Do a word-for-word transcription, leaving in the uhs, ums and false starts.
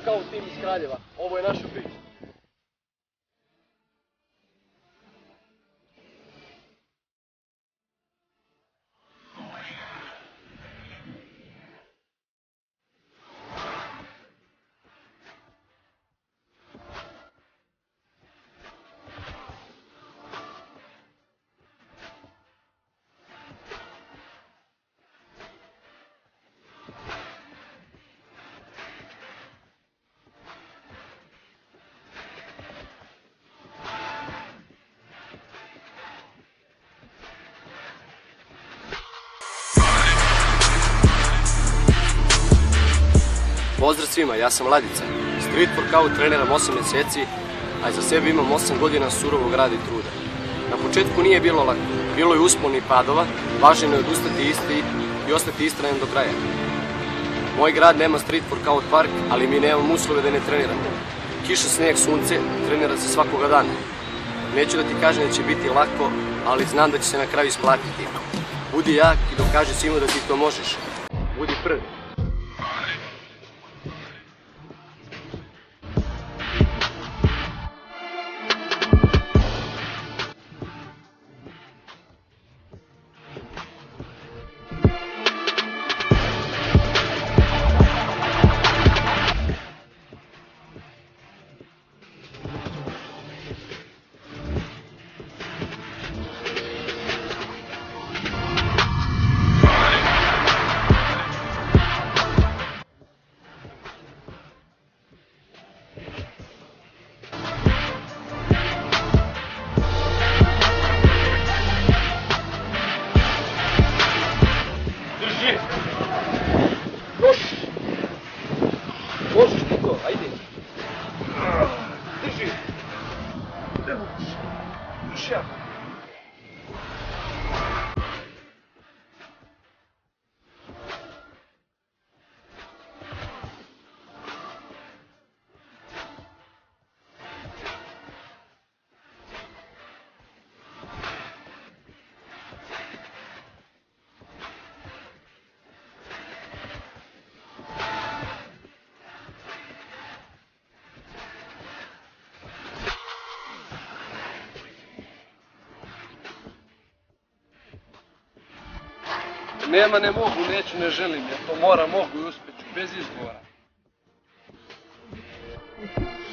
scout tim iz Kraljeva. Ovo je naša priča. Pozdrav svima, ja sam Ladica. Street workout treniram osam mjeseci, a iza sebe imam osam godina surovog rada i truda. Na početku nije bilo lako, bilo je uspona i padova, važno je odustati isti i ostati istrajan do kraja. Moj grad nema street workout park, ali mi nemamo uslove da ne treniramo. Kiša, snijeg, sunce, trenira se svakoga dana. Neću da ti kažem da će biti lako, ali znam da će se na kraju isplatiti. Budi jak i dokaži svima da ti to možeš. Budi prvi. Možeš ti to, ajde. Drži. Ne moguš. Još ja. Nema, ne mogu, neću, ne želim, ja to moram, mogu i uspjeću, bez izgovora.